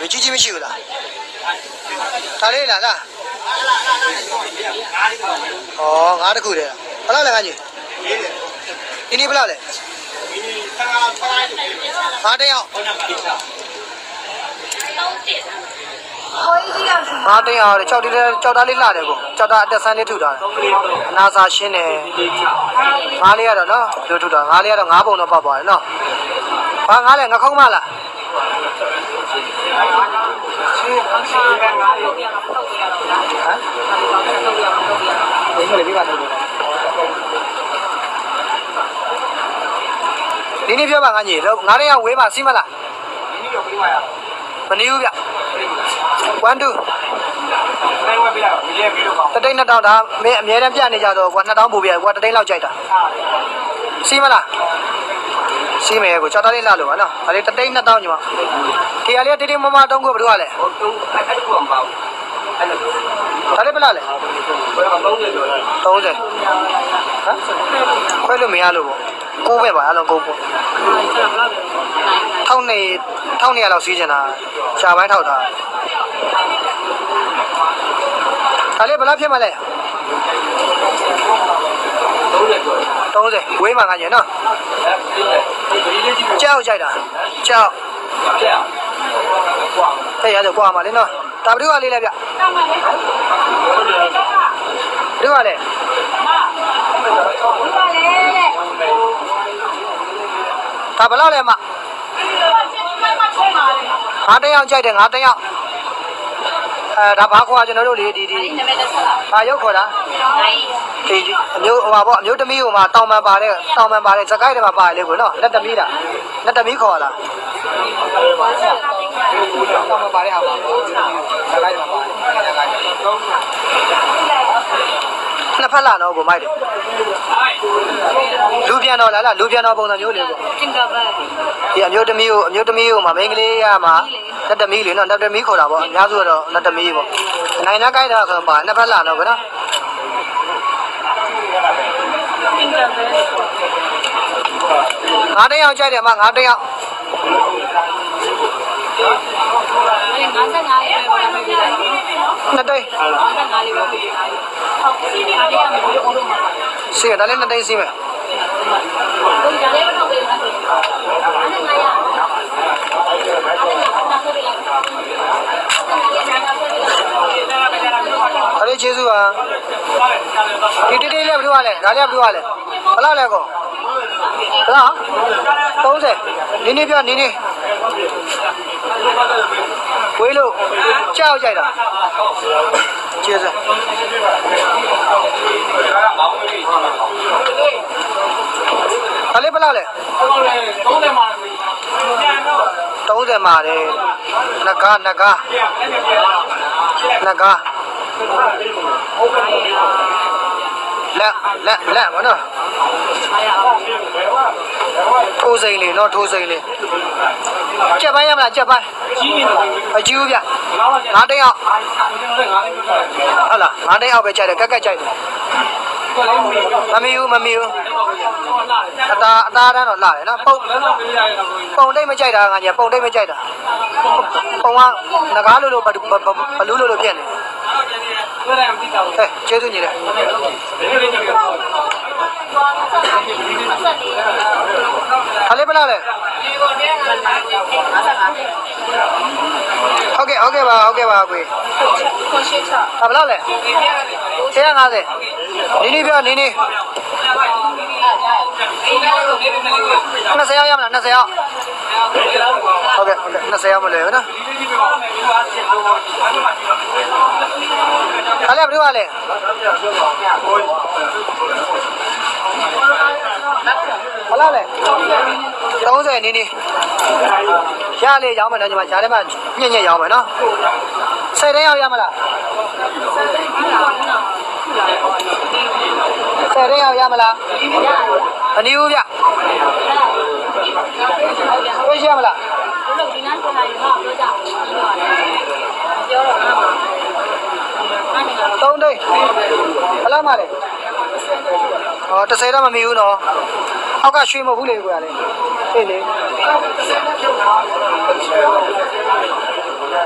လူကြီးမရှိဘူးလားဒါလေးလားဩငါးတခုတည်းဘယ်လောက်လဲကကြီးဒီနေ့ဘယ်လောက်လဲငါးတယောက်ငါးတယောက်ကြောက်သားလေးလှတယ်ကိုကြောက်သားအတက်ဆန်းလေးထုတာအနာစာရှင်းတယ်ငါးလေးကတော့နော်လူထုတာငါးလေးကတော့ငါးပုံတော့ပေါက်သွားတယ်နော်ဘာငါးလဲငါခုံးမလားဒီနေ့ပြောပါငါကြီးငါးတယောက်ဝေးပါစီးမလားမနေဘူးဗျ1 2တတိတ်2000ဒါမင်းအများတန်းပြနေကြတော့ကွာ2000ပို့ပြကွာတတိတ်လောက်ကြိုက်တာစီးမလားစီးမယ်ကိုကြောက်တာလေးလှလို့ပါနော်ဒါလေးတတိတ်2000ညီမခေရလေးတိတိမမတုံးကိုဘယ်လိုလဲအဲ့ဒါမပါဘူးဒါလေးဘယ်လားလဲ30ဟမ်ခွဲလို့မရလို့ပေါ့ကိုးပဲပါအလုံးကိုးပေါ့1200လောက်စီးချင်တာရှားပိုင်းထောက်တာဒါလေးဘယ်လောက်ဖြစ်မလဲ30ဝေးမှာငါညနော်ကြောက်ကြိုက်တာကြောက်တဲ့ရတော့ကွာမှာလေနော်ဒါဘယ်သူကလေးလဲဗျဘယ်သူကလဲဒါဘယ်လောက်လဲမငါတယောက်ကြိုက်တယ်ငါတယောက်ဒါဘာခေါ်ကျွန်တော်တို့လေဒီဘာရုပ်ခေါ်တာဒီအမျိုးဟိုပါပေါ့အမျိုးသမီးဟိုမှာတောင်ပန်ပါတယ်စကိုက်တွေမှာပါတယ်လေကိုနော်လက်သမီးတာလက်သမီးခေါ်လာတောင်ပန်ပါတယ်ဟာပါစကိုက်တွေမှာပါတယ်နှစ်ဖက်လာတော့ကိုမိုက်တယ်လူပြန်တော့လားလူပြန်တော့ပုံစံမျိုးလေကိုတင်ကပါဒီအမျိုးသမီးကိုမှာမိန်းကလေးရမှာလက်သမီးလေနော်လက်သမီးခေါ်တာပေါ့အများစုကတော့လက်သမီးပေါ့နိုင်နာကြိုက်တာဆိုတော့ပါနှစ်ဖက်လာတော့ကွနော်ငါတယောက်ကြိုက်တယ်မငါတယောက်55လေးပဲပါမယ်ဗျာနှစ်သိန်း55လေးပဲဟုတ်စီးနေအားလေးရမယ်ဘယ်လိုအောင်လို့မှာစီးဒါလည်းနှစ်သိန်းစီးမယ်ဒါလည်းမဟုတ်ဘူးလားအဲ့ဒီကျေးဇူးပါဒီတိတိလေးဘယ်လိုလဲဒါလည်းဘယ်လိုလဲဘယ်လောက်လဲကောဘယ်လောက်30နင်းနေပြနင်းနေဝေးလို့ကြောက်ကြိုက်တာကျေးဇူးဒါလေးဘယ်လောက်လဲ30မှာ30မှာတယ်နဂါလက်မနော်ထိုးစိန်လေးနော်ထိုးစိန်လေးကြက်ပိုင်းရမလားကြက်ပိုင်းအကြီးဦးဗျငါးတယောက်ဟုတ်လားငါးတယောက်ပဲကြိုက်တယ်ကက်ကက်ကြိုက်တယ်မမီဘူးအသားတန်းတော့လာတယ်နော်ပုံတိတ်မကြိုက်တာငါကြီးပုံတိတ်မကြိုက်တာပုံကငကားလို့ဘလူးလို့ဖြစ်နေကျေးဇူးညီတယ်ခလေးဘယ်လောက်လဲဟုတ်ကဲ့ပါကိုဘယ်လောက်လဲ150နီးပြောနီး20ရောက်ရမလား20ရောက်ဟုတ်ကဲ့20ရောက်မလဲနော်အဲ့လေဘယ်လိုလဲဘယ်လောက်လဲ30နီးရလေရောင်းမယ်နော်ညီမရှားထဲမှာညက်ရောင်းမယ်နော်10တန်းရောက်ရမလား10တန်းရောက်ရမလားမနီးဘူးဗျဝေးရမလားလို့ဒီနားဆိုတာရောပြောကြပြောတော့ငါပါ3သိန်းဘယ်လောက်မှလဲဟော30တော့မမီဘူးနော်အောက်ကရွှေမဟုတ်ဘူးလေကိုရလေဟေ့လေ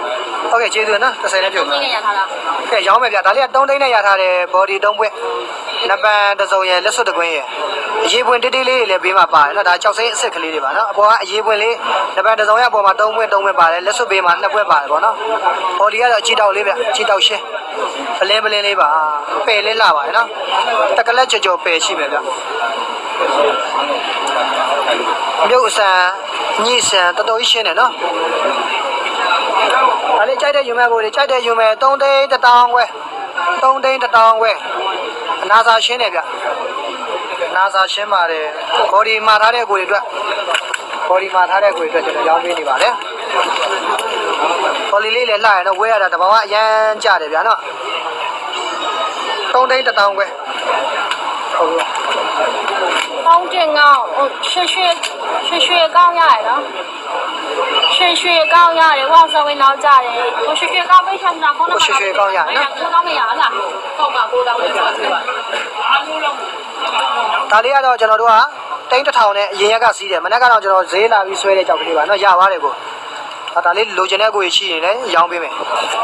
Okကျေးဇူးနော်30နဲ့ပြုတ် 3သိန်းနဲ့ရထားတာကဲရောင်းမယ်ဗျဒါလေးက3သိန်းနဲ့ရထားတယ် body 3ပွင့်နပန်တစ်စုံရယ်လက်စွပ်တစ်ကွင်းရယ်အရေးပွင့်တိတိလေးတွေလည်းဘေးမှာပါတယ်နော်ဒါကြောက်စိမ့်အစ်စ်ကလေးတွေပါနော်အပေါ်ကအရေးပွင့်လေးနပန်တစ်စုံရအပေါ်မှာ3ပွင့်ပါတယ်လက်စွပ်ဘေးမှာ2ပွင့်ပါတယ်ပေါ့နော် body ကတော့အချီတောက်လေးဗျအချီတောက်ရှင်းပလင်းလေးပါပယ်လေးလာပါတယ်နော်တက်ကလက်ကြော်ပယ်ရှိမယ်ဗျမြုပ်အဆန်ညှိဆန်တော်တော်ကြီးရှင်းတယ်နော်ဒါလေးကြိုက်တဲ့ယူမဲ့ကိုကြိုက်တဲ့ယူမဲ့3သိန်း1000ခွဲ3သိန်း1000ခွဲအနာစာရှင်းတယ်ဗျအနာစာရှင်းပါတယ် body မှာထားတဲ့ကိုတွေအတွက် body မှာထားတဲ့ကိုတွေအတွက်ကျွန်တော်ရောင်းပေးနေပါတယ် body လေးလည်းလှရတော့ဝဲရတာတဘာဝအရန်ကြတယ်ဗျာနော်3သိန်း1000ခွဲဟုတ်ပြီပေါင်းတင်ကောင်းရွှေကောင်းရတယ်နော်ရွှေကောင်းရတယ်ဝါစဝင်းနောက်ကြတယ်ဟိုရွှေကောင်းပေးချင်တာခေါင်းနဲ့ရွှေကောင်းရနော်ကိုကောင်းမရလားပေါ့ပါကိုတောင်းလေးပါသေးပါအားလုံးလုံးဒါလေးကတော့ကျွန်တော်တို့ကတိန်း1000နဲ့အရင်ရက်ကစီးတယ်မနေ့ကတော့ကျွန်တော်ဈေးလာပြီးဆွဲတဲ့ကြောက်ကလေးပါနော်ရပါတယ်ကိုဒါလေးလိုချင်တဲ့ကိုရှိရင်လည်းရောင်းပေးမယ်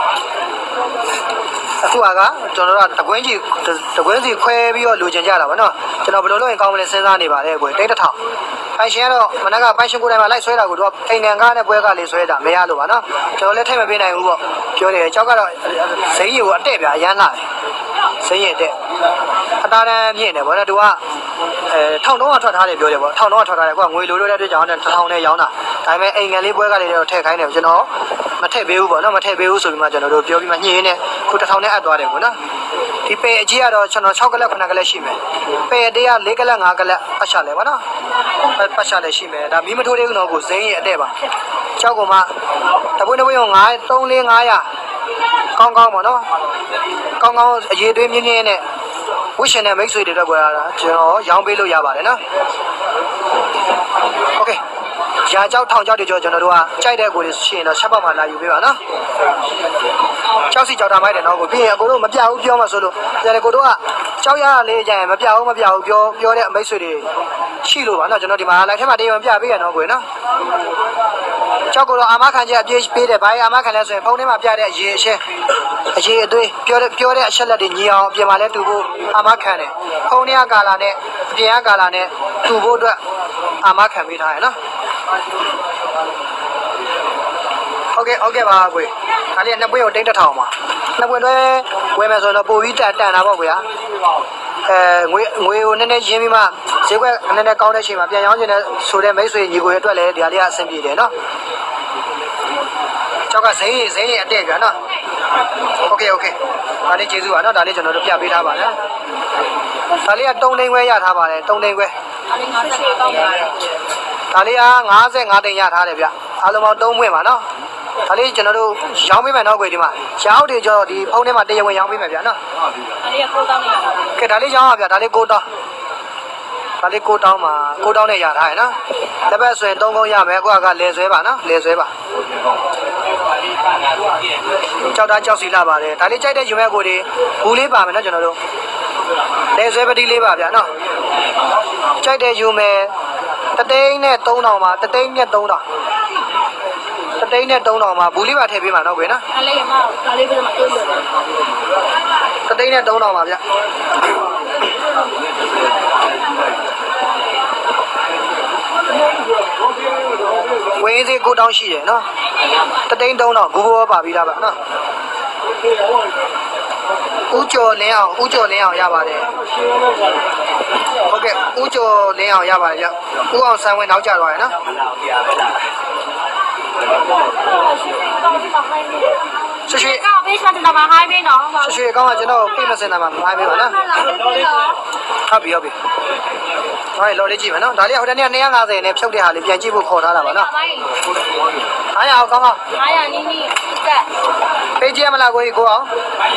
အခုကကျွန်တော်တို့ကတကွင်းစီခွဲပြီးတော့လိုချင်ကြတာပါနော်ကျွန်တော်ဘယ်လိုလုပ်ရင်ကောင်းမလဲစဉ်းစားနေပါတယ်ကိုတိန်း1000ပိုင်ရှင်ကတော့မနေ့ကပိုင်ရှင်ကိုယ်တိုင်မှာလိုက်ဆွဲတာကိုတော့အိမ်ငံကားနဲ့ပွဲကလေးဆွဲတာမရလို့ပါနော်ကျွန်တော်လည်းထိတ်မပေးနိုင်ဘူးပေါ့ပြောတယ်ကြောက်ကတော့ဇိမ်းရီကိုအတက်ပြအရန်လာတယ်ဇိမ်းရီအတက်အတားတန်းမြင့်တယ်ဗောနော်သူက1300ထွက်ထားတယ်ပြောတယ်ဗော1300ထွက်ထားတယ်ကိုကငွေလိုလို့တဲ့အတွက်ကြောင့်1000နဲ့ရောင်းတာဒါပေမဲ့အိမ်ငံလေးပွဲကလေးတော့ထည့်ခိုင်းတယ်ကျွန်တော်မထည့်ပေးဘူးဗောနော်မထည့်ပေးဘူးဆိုပြီးမှကျွန်တော်တို့ပြောပြီးမှညှင်းနေခု1000နဲ့အပ်သွားတယ်ဗောနော်ဒီပေအကြီးကတော့ကျွန်တော်6ကလက်9ကလက်ရှိမယ်ပေအတေးက4ကလက်5ကလက်ပတ်ချလဲဗောနော်ပတ်ချလဲရှိမယ်ဒါမီးမထိုးသေးဘူးတော့ကိုဇိမ်းရဲ့အတဲ့ပါ6ကောင်မှတပွင့်ကို9 3 4 500ကောင်းဗောနော်ကောင်းအရေးသွေးမြင်းနဲ့ဝှရှင်နဲ့မိတ်ဆွေတွေတော့ပြောတာကျွန်တော်ရောင်းပေးလို့ရပါတယ်နော်โอเคရာကြောက်ထောင်ကြောက်တွေကျွန်တော်တို့ကကြိုက်တဲ့ကိုတွေရှင်တော့ချက်ပေါက်မှလာယူပေးပါနော်ကြောက်စီကြောက်တာမိုက်တယ်နော်ကိုပြီးရင်အကိုတို့မပြဘူးပြောမှဆိုလို့ပြန်လေကိုတို့ကကြောက်ရလေးကြရင်မပြဘူးပြောတဲ့အမိတ်ဆွေတွေရှိလို့ပါနော်ကျွန်တော်ဒီမှာလိုက်ထဲမှာတရားဝင်ပြပေးရနော်ကိုနော်ကြောက်ကိုတော့အာမခံချက်အပြည့်ပေးတယ်ဘာအာမခံလဲဆိုရင်ဖုန်းထဲမှာပြတဲ့အရေးအသွေးပြောတဲ့အချက်လက်တွေညီအောင်အပြင်မှာလဲတူဖို့အာမခံတယ်ဖုန်းထဲကကာလာနဲ့အပြင်ကကာလာနဲ့တူဖို့အတွက်အာမခံပေးထားရနော်ဟုတ်ကဲ့ပါကိုဒါလေးနှစ်ပွင့်ကိုတိန်း1000ပါနှစ်ပွင့်တွဲဝယ်မယ်ဆိုတော့ပို့ပြီးတန်တာပေါ့ကွာငွေကိုနည်းနည်းရင်းပြီးမှဈေးကွက်နည်းနည်းကောင်းတဲ့အချိန်မှာပြန်ရောင်းချင်တဲ့ဆိုတဲ့မိတ်ဆွေညီကိုရဲ့အတွက်လည်းဒီဟာလေးကအဆင်ပြေတယ်နော်ကျောက်ကဇိမ်းရင်အတဲ့ပြန်နော်โอเคဒါလေးကျေးဇူးပါနော်ဒါလေးကျွန်တော်တို့ပြပေးထားပါနော်ဒါလေးက3သိန်းခွဲရထားပါတယ်3သိန်းခွဲဒါလေးက55သိန်းရထားတယ်ဗျအားလုံးပေါင်း3ပွင့်ပါနော်ဒါလေးကျွန်တော်တို့ရောင်းပေးမယ်နော်ကိုဒီမှာရောင်းတွေကျော်ဒီဖုန်းထဲမှာတရားဝင်ရောင်းပေးမယ်ဗျနော်ဒါလေးက9000နဲ့ရတာကဲဒါလေးရောင်းပါဗျဒါလေး9000ဒါလေး9000မှာ9000နဲ့ရထားရနော်တစ်ပတ်ဆိုရင်3ခုရမယ်ကိုကလဲဆွဲပါနော်လဲဆွဲပါကြောက်တာကြောက်စီလာပါတယ်ဒါလေးကြိုက်တဲ့ယူမဲ့ကိုတွေဘူးလေးပါမယ်နော်ကျွန်တော်တို့လဲဆွဲပတိလေးပါဗျနော်ကြိုက်တဲ့ယူမဲ့တသိန်းနဲ့3000မှာတသိန်းနဲ့3000တသိန်းနဲ့3000မှာဘူးလေးပါထည့်ပေးပါနော်ကွယ်နော်ဒါလေးရမဒါလေးပြမအေးလို့တသိန်းနဲ့3000ပါဗျဝင်းစီ9000ရှိတယ်နော်တသိန်း3000ဘူးဘောပါပြီးသားပါနော်ဦးကျော်လင်းအောင်ရပါတယ်ဟုတ်ကဲ့ဦးကျော်လင်းအောင်ရပါတယ်ဗျဦးအောင်ဆန်းဝင်းနောက်ကျသွားရနော်ရွှေကောင်းပေးချင်တယ်မှာဟိုင်းပေးနော်ရွှေကောင်းကကျွန်တော်ပြည့်မစင်တာမှာဟိုင်းပေးပါနော်ဟုတ်ပြီဟိုင်းလော်လေးကြည့်မယ်နော်ဒါလေးဟိုတနေ့250နဲ့ဖြုတ်တဲ့ဟာလေးပြန်ကြည့်ဖို့ခေါ်ထားတာပါနော်900အောင်ကောင်း 900နီးတက်ပေးကြည့်မလားကိုကြီးကိုအောင်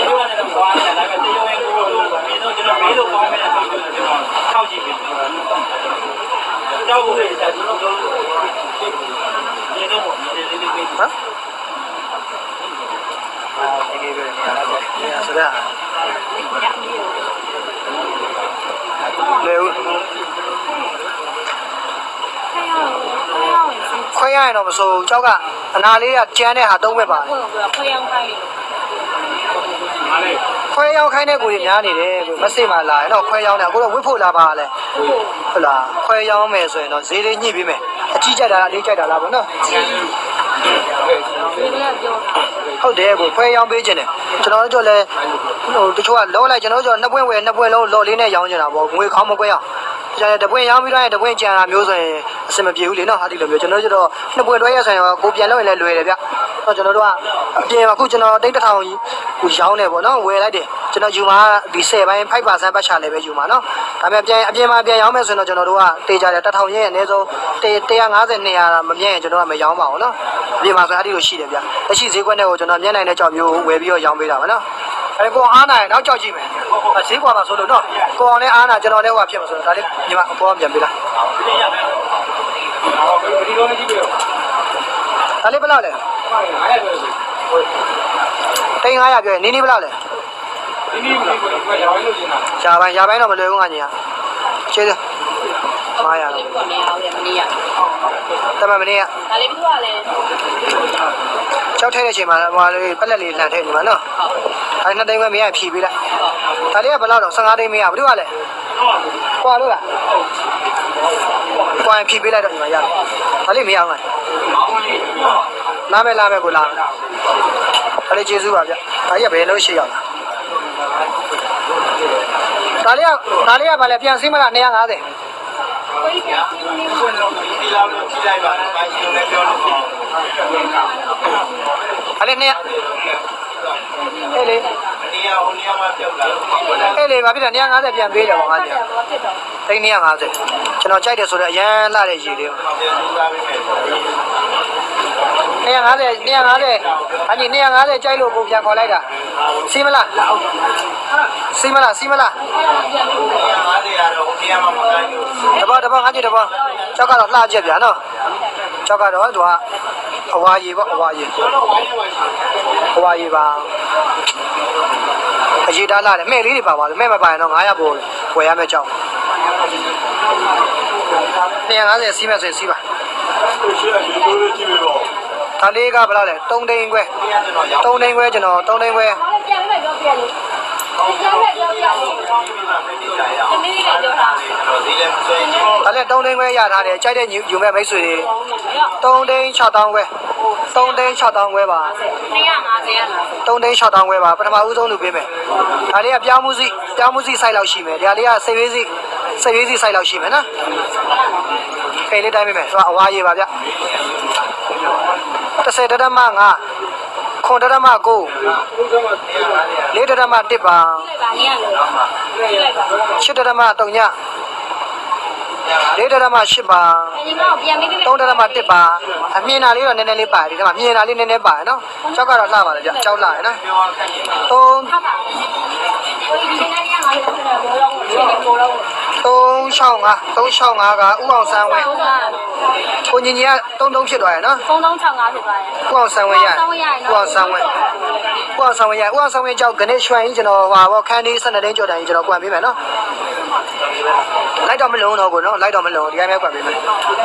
ထောက်ကြည့်ပြီတောက်ဖို့လေကျွန်တော်တို့ဒီတော့ဒီလေးလေးပေးဟမ်ဒီကေပဲဆိုတော့လေဦး900 ခွဲရရင်တော့မစိုးကြောက်ကအနာလေးကကျန်းတဲ့ဟာသုံးပဲပါခွဲရောင်းခိုင်းခွဲရောက်ခိုင်းတဲ့ကိုကြီးများနေတယ်မစိတ်မှလာရင်တော့ခွဲရောက်နေအခုတော့ဝစ်ဖို့လာပါလဲဟုတ်လားခွဲရောက်မယ်ဆိုရင်တော့ဈေးလေးညှိပေးမယ်အကြီးကြတာအလေးကြတာလားဗောနော်ဟုတ်တယ်ကိုခွဲရောက်ပေးခြင်းတယ်ကျွန်တော်တို့လည်းဟိုတချို့ကလောလိုက်ကျွန်တော်တို့နှစ်ပွင့်ဝယ်နှစ်ပွင့်လုံးလော်လေးနဲ့ရောင်းကြတာဗောငွေခေါင်းမကွဲအောင်ကျန်တဲ့တပွင့်ရောင်းပြီးတော့တပွင့်ကြံတာမျိုးဆိုရင်အဆင်မပြေဘူးလေနော်ဟာဒီလိုမျိုးကျွန်တော်တို့နှစ်ပွင့်တွဲရဆိုင်ရောကိုပြန်လို့ရင်လည်းလွယ်တယ်ဗျတော့ကျွန်တော်တို့ကအပြင်မှာခုကျွန်တော်တိတ်တစ်ထောင်ကြီးကိုရောင်းနေဗောနော်ဝယ်လိုက်တယ်ကျွန်တော်ယူမှာဒီ10ပိုင်း5%ပတ်ချလည်းပဲယူမှာနော်ဒါပေမဲ့အပြင်မှာပြန်ရောင်းမယ်ဆိုရင်တော့ကျွန်တော်တို့ကတေးကြတယ်1000ရဲ့အနည်းဆုံး150 200မမြင်ရင်ကျွန်တော်ကမရောင်းပါဘူးနော်အပြင်မှာဆိုအဲ့ဒီလိုရှိတယ်ဗျလက်ရှိဈေးကွက်နဲ့ကိုကျွန်တော်မျက်နှာနဲ့ကြောက်မျိုးဝယ်ပြီးတော့ရောင်းပေးတာပါနော်အဲ့ကိုအားနိုင်နောက်ကြောက်ကြည့်မယ်ဈေးကွာမှာဆိုလို့နော်ကိုအောင်လည်းအားနာကျွန်တော်လည်းဟိုဖြစ်မှာဆိုတော့ဒါလေးညီမဘောပြန်ပေးလားဒါလေးဘယ်လောက်လဲတိန်900ပြောရင်နီးနီးဘယ်လောက်လဲရှာပိုင်းတော့မလွယ်ဘူးငါညီကကျေးဇူး900တော့တမန်မနေ့ကဒါလေးပြီးတော့လဲကြောက်ထဲတဲ့အချိန်မှာဟိုလေးပက်လက်လေးလှန်ထဲနေမှာနော်အဲ့2သိန်းပဲမရဖြီးပေးလိုက်ဒါလေးကဘယ်လောက်တော့15သိန်းမရဘူးဘာလို့လဲကွာလို့လားကွာဖြီးပေးလိုက်တော့ညီမရတယ်ဒါလေးမရအောင်လားလာမယ်ကိုလာဒါလေးကျေးဇူးပါဗျဒါကြီးကဘယ်လိုရှိရောက်လားဒါလေးကဘာလဲပြန်စီးမလား250 ကိုကြီးပြန်စီးနေဒီလောက်လို့ကြည့်လိုက်ပါပိုင်းရှင်လည်းပြောလို့အဲ့လေ200အဲ့လေနေရာဟိုနေရာမှာပြောက်လာအဲ့လေဘာဖြစ်လဲ250ပြန်ပေးတယ်ဗောငါကြီးတိတ်250ကျွန်တော်ကြိုက်တယ်ဆိုတော့အရန်လှတဲ့ရေလေး250အညီ250ကြိုက်လို့ကိုပြန်ခေါ်လိုက်တာစီးမလား 250ကတော့ဟိုနေရာမှာမကိုင်းဘူးတဘောငါကြည့်တဘောကြောက်ကတော့လှချက်ဗျာနော်ကြောက်ကတော့သူကအဝါရေပေါ့အဝါရေပါအရေးသားလာတယ်မဲ့လေးတွေပါပါလို့မဲ့မပါရင်တော့900ပို့ဝယ်ရမယ်ကြောက်250စီးမယ်ဆိုရင်စီးပါဒါလေးကဘယ်လောက်လဲ3သိန်းခွဲ3သိန်းခွဲကျွန်တော်3သိန်းခွဲပြန်လိုက်ပြောပြန်လို့ပြန်လိုက်ပြောပြန်လို့သမီးလေးပြောတာတော့ဒီလည်းမဆွဲချင်ဒါလည်း3သိန်းခွဲရထားတယ်ကြိုက်တဲ့ယူမဲ့မိတ်ဆွေတွေ3သိန်း6000ခွဲ3သိန်း6000ခွဲပါ 250ရလား 3သိန်း6000ခွဲပါပထမဦးဆုံးလူပေးမယ်ဒါလေးကပြောင်းမှုစီစိုက်လောက်ရှိမယ်ဒါလေးကစိတ်ရေးစီစိုက်လောက်ရှိမယ်နော်ခေလေးတိုင်းပေးမယ်ဆိုတော့အဝါရေပါဗျ10.5 9.9 4.1ပါလိုက်ပါနေရလို့လိုက်ပါ 8.3 4.8ပါဒီကောင်ပြန်ပြီး 3.1ပါအမြင်နာလေးတော့နည်းနည်းလေးပါတယ်ဒီမှာမြင်နာလေးနည်းနည်းပါတယ်နော်ကြောက်ကတော့လှပါတယ်ဗျကြောက်လှရနော်3 365ကဥအောင်ဆန်းဝဲကိုညီညီက33ဖြစ်သွားရနော် 3365ဖြစ်သွားရဥအောင်ဆန်းဝဲရဥအောင်ဆန်းဝဲကြောက်ကနေရွှန်ကြီးကျွန်တော်ဟာဘောခန်းလေး12သိန်းကျော်တိုင်းကျွန်တော်ကွန်ပေးမယ်နော်လိုက်တော့မလုံးတော့ကိုနော်လိုက်တော့မလုံးဒီတိုင်းပဲကွန်ပေးမယ်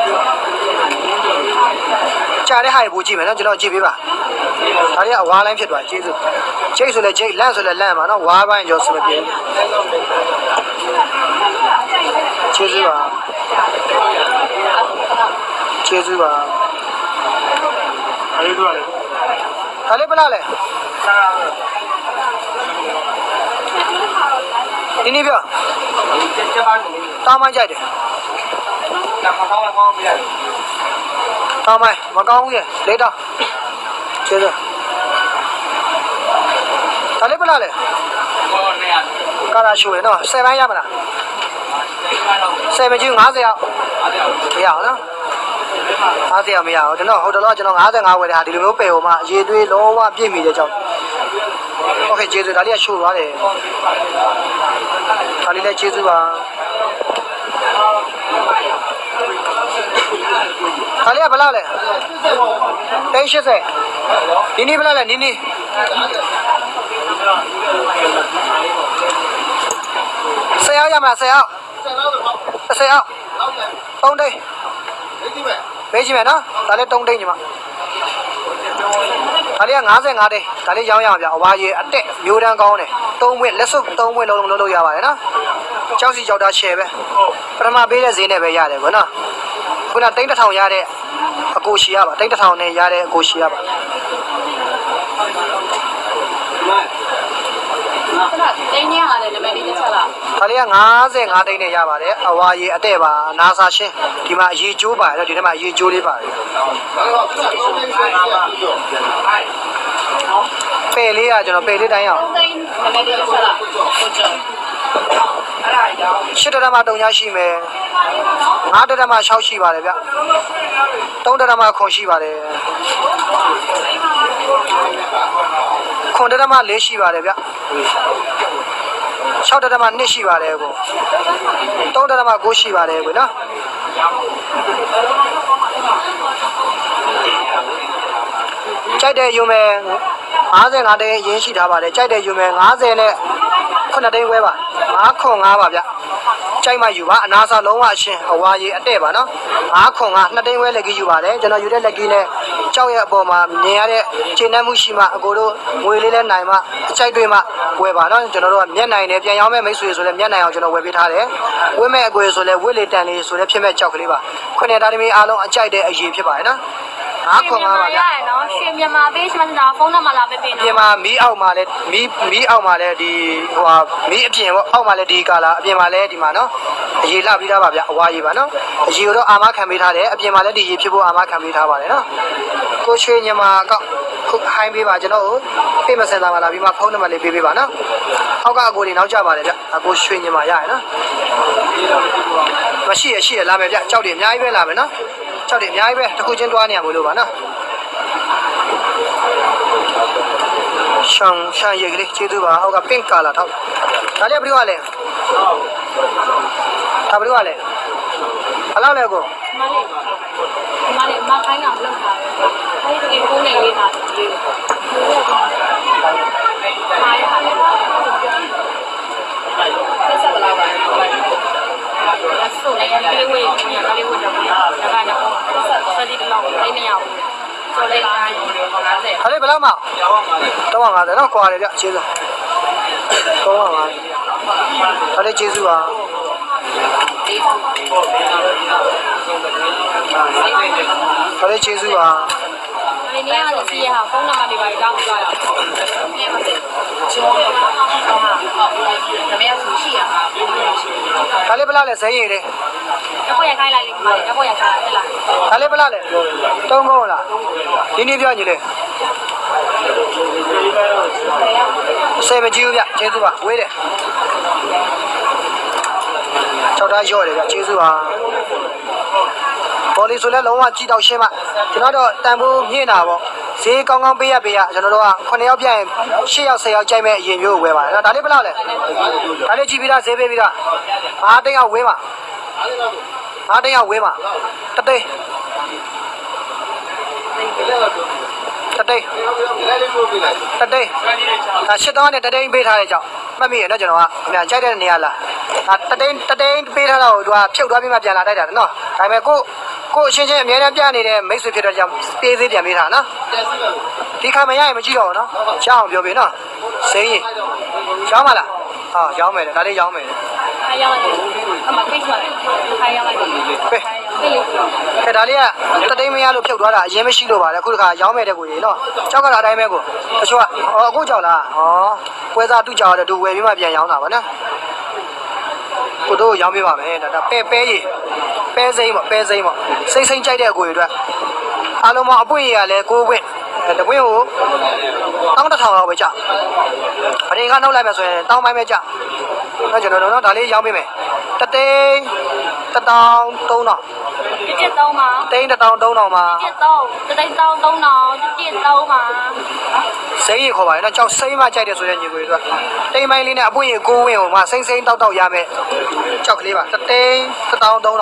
ကြားတဲ့ဟာကိုကြည့်မယ်နော်ကျွန်တော်ကြည့်ပေးပါဒါလေးကအဝါလိုင်းဖြစ်သွားကျေးဇူးဂျိတ်ဆိုလဲဂျိတ်လန့်ဆိုလဲလန့်ပါနော်ဝါပိုင်းကျော်စမပြေကျေးဇူးပါအဲ့ဒီတော့လေဒါလေးဘယ်လောက်လဲဒီနေ့ပြောတောင်းမကြိုက်တယ်တောင်းမကောင်းဘူးရဲ့လေးတောင်းကျေးဇူးဒါလေးဘယ်လောက်လဲကာရာရှိုးရနော်7ပိုင်းရမလား7ကြီး50ရောက်မရအောင်နော်50ရောက်မရအောင်ကျွန်တော်ဟိုတလောကျွန်တော်55ဝယ်တဲ့ဟာဒီလိုမျိုးပယ်ဟိုမှာအရေးသွေးလုံးဝပြည့်မီတဲ့ကြောင့်โอเคကျေးဇူးဒါလေးကရှိုးသွားတယ်ဒါလေးလည်းကျေးဇူးပါဒါလေးကဘယ်လောက်လဲ380ဒီနေ့ဘယ်လောက်လဲနီး10ရောက်ရမှာ10ရောက်3သိန်းပေးကြည့်မယ်နော်ဒါလေး3တိန်းညီမဒါလေးက55တိန်းဒါလေးရောင်းရအောင်ဗျအဝါရေအတက်မျိုးတန်းကောင်းတယ်3ဝက်လက်စုပ်3ဝက်လုံးလုံးလို့ရပါတယ်နော်ကြောက်စီကြောက်တာရှယ်ပဲပထမပေးတဲ့ဈေးနဲ့ပဲရတယ်ကွနော်ခုနတိန်း1000ရတဲ့အကိုရှီရပါတိန်း1000နဲ့ရတဲ့အကိုရှီရပါတိန်းရရတယ်နမလေးတစ်ချက်လားဒါလေးက55တိန်းနဲ့ရပါတယ်အဝါရေအတဲ့ပါနာစာရှင်းဒီမှာအရေကျိုးပါတယ်ဒီထဲမှာအရေကျိုးလေးပါတယ်ပယ်လေးကကျွန်တော်ပယ်လေးတိုင်းအောင်တိန်းနမလေးတစ်ချက်လားဟုတ်ကြ 8တရမ3ညရှိမယ်9တရမ6ရှိပါတယ်ဗျ3တရမ9ရှိပါတယ်9တရမ4ရှိပါတယ်ဗျ6တရမ2ရှိပါတယ်ကို3တရမ9ရှိပါတယ်ကိုနော်ကြိုက်တဲ့ယူမယ်55တိန်းရင်းရှိထားပါတယ်ကြိုက်တဲ့ယူမယ်50နဲ့9တိန်းဝဲပါ5ပါဗျကြိုက်မှယူပါအနာစာလုံးဝအရှင်းအဝါရေအတဲ့ပါနော်5 2တိန်းဝဲလက်ကြီးယူပါတယ်ကျွန်တော်ယူတဲ့လက်ကြီးနဲ့ကြောက်ရဲ့အပေါ်မှာမြင်ရတဲ့ခြေနှက်မှုရှိမှအကိုတို့ငွေလေးလဲနိုင်မှအကြိုက်တွေမှဝယ်ပါနော်ကျွန်တော်တို့ကမျက်နိုင်နဲ့ပြန်ရောင်းမဲ့မိတ်ဆွေဆိုလဲမျက်နိုင်အောင်ကျွန်တော်ဝယ်ပေးထားတယ်ဝက်မဲ့အကိုဆိုလဲဝက်လေးတန်လေးဆိုလဲဖြစ်မဲ့ကြောက်ကလေးပါခုနှစ်တားသမီးအားလုံးအကြိုက်တဲ့အရေးဖြစ်ပါတယ်နော်5ပါဗျာနော်ရွှေမြန်မာပေးချင်တာဖုန်းနံပါတ်လာပေးပေးနော်ပြင်မှာမီးအောက်မှာလဲမီးအောက်မှာလဲဒီဟိုဟာမီးအပြင်ပေါ့အောက်မှာလဲဒီကာလာအပြင်မှာလဲဒီမှာနော်အရေးလှပြီးသားပါဗျာအဝါရေးပါနော်အရေးတော့အာမခံပေးထားတယ်အပြင်မှာလဲဒီရေးဖြစ်ဖို့အာမခံပေးထားပါတယ်နော်ကိုရွှေမြန်မာကောက်ခုဟိုင်းပေးပါကျွန်တော်တို့ပေးမစင်တာပါလာပြီးမှဖုန်းနံပါတ်လေးပေးပေးပါနော်အောက်ကအကိုတွေနောက်ကျပါတယ်ဗျာကိုရွှေမြန်မာရရနော်မရှိရလာမယ်ဗျာကြောက်တွေအများကြီးပဲလာမယ်နော်ကြောက်တယ်အများကြီးပဲတစ်ခုချင်းတွားနေရမလို့ပါနော်ရှန်ရေကလေးကျေးဇူးပါဟောက်ကပင့်ကာလာထောက်ဒါလေးဘယ်လိုလဲဒါဘယ်လိုလဲဘယ်လောက်လဲကိုမလေးမခိုင်းအောင်လုပ်ထားတယ်အဲဒီဖုန်းနဲ့ရေးထားတယ်ဆက်ဆက်လာပါလက်စုပ်လေးလေးဝေးညကလေးဝေးတော့ဒါကတော့ဆက်ဒီလောက်လေးမရဘူးကျော်လေး50 ဒါလေးဘယ်လောက်မှ350နော်ကွာတယ်ဗျကျေးဇူး350ဒါလေးကျေးဇူးပါဒါလေးကျေးဇူးပါဒီနေ့ကစီရဟာဖုန်းနံပါတ်တွေပါတောင်းကြရအောင်ပြန်ပါစေကျော်ဟုတ်ဒါမဲ့ဆူရှိရမှာဒါလေးဘယ်လောက်လဲဇဲရည်လေးတော့ရခိုင်းလိုက်လေခမလေးတော့ရခိုင်းလိုက်ဒါလေးဘယ်လောက်လဲ3ခုလားဒီနေ့ပြောညီလေးစေမကြည့်ဘူးဗျကျေးဇူးပါဝေးတယ်6တားရော့တယ်ဗျကျေးဇူးပါဘော်လီဆိုလဲလုံးဝကြည့်တော့ရှင်းပါကျွန်တော်တော့တန်ဖိုးမြင့်တာပေါ့ဈေးကောင်းကောင်းပေးရကျွန်တော်တို့က9ယောက်ပြရင်10ယောက်10ယောက်ကြိုက်မဲ့အရင်မျိုးကိုဝယ်ပါတယ်ဒါလေးဘယ်လောက်လဲဒါလေးကြည့်ပြီးသားဈေးပေးပြီးသား5တိန်းအောင်ဝေးပါ5တိန်းအောင်ဝေးပါတသိန်းတသိန်းဒါရှစ်တောင်းနဲ့တသိန်းပေးထားတဲ့ကြောင့်မှတ်မိရနော်ကျွန်တော်ကအများကြိုက်တဲ့နေရာလားဒါတသိန်းပေးထားတော့သူကဖြုတ်သွားပြီးမှပြန်လာတိုက်တာနော်ဒါပေမဲ့ကိုအချင်းချင်းအများနဲ့ပြနေတဲ့မိတ်ဆွေဖြစ်တော့ကြောင့်ပေးသေးပြန်ပေးထားနော်ဒီခါမရရင်မကြည့်တော့ဘူးနော်ရှောင်းအောင်ပြောပေးနော်စိမ့်ရင်ရှောင်းမလားဟာရောင်းမယ်ဒါလေးရောင်းမယ်အားရောင်းလိုက်အမကိစ္စပါအားရောင်းလိုက်ပဲဒါလေးကတသိန်းမရလို့ဖြုတ်သွားတာအရင်မရှိလို့ပါလေအခုတခါရောင်းမယ်တဲ့ကိုကြီးနော်ကြောက်ကတော့အတိုင်းပဲကိုတချို့ကအခုကြောက်လားပွဲစားသူ့ကြောက်ရတယ်သူဝယ်ပြီးမှပြန်ရောင်းတာပါနော်ကိုတို့ရောင်းပေးပါမယ်ဒါပဲရည်ပဲစိမ့်ပေါ့ပဲစိမ့်ပေါ့စိမ့်ကြိုက်တဲ့အကိုကြီးအတွက်အားလုံးမအပွင့်ရည်ကလည်းကိုဝင့်တပွင့်ကို1100လောက်ပဲကြာပရင်ကနှုတ်လိုက်မယ်ဆိုရင်တောင်းပိုင်းပဲကြာတော့ကျွန်တော်တို့ဒါလေးရောင်းပေးမယ်တသိန်း1300 တစ်တောင်းပါသိန်း1300ပါတစ်တောင်းတစ်သိန်း1300တစ်တောင်းပါစိမ့်ရခေါ်ပါလေနော်ကြောက်စိမ့်မှကြိုက်တယ်ဆိုတဲ့ညီကိုတွေအတွက်တိမ်ပိုင်းလေးနဲ့အပွင့်ရည်ကိုဝင့်ကိုမှစိမ့်တောက်ရမယ်ကြောက်ကလေးပါတသိန်း1300 တစ်တောင်း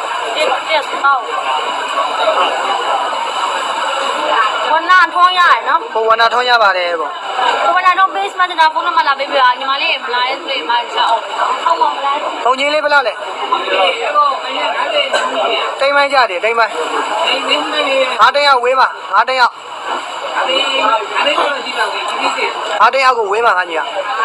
ဝနာထွန်းရတယ်နော်ဟိုဝနာထွန်းရပါတယ်ပေါ့ဝနာတော့ base မှာတာဖုန်းနံပါတ်လာပေးပြညီမလေးမလာရင်ဆိုရင်မချက်အောင်ဟုတ်ပါမလားဘုံကြီးလေးဘယ်လောက်လဲဟိုတိမ်မိုင်းကြတယ်တိမ်မိုင်းငါတင်းရောက်ဝေးမှာငါတင်းရောက်ငါတင်းရောက်ကိုဝေးမှာငါညီ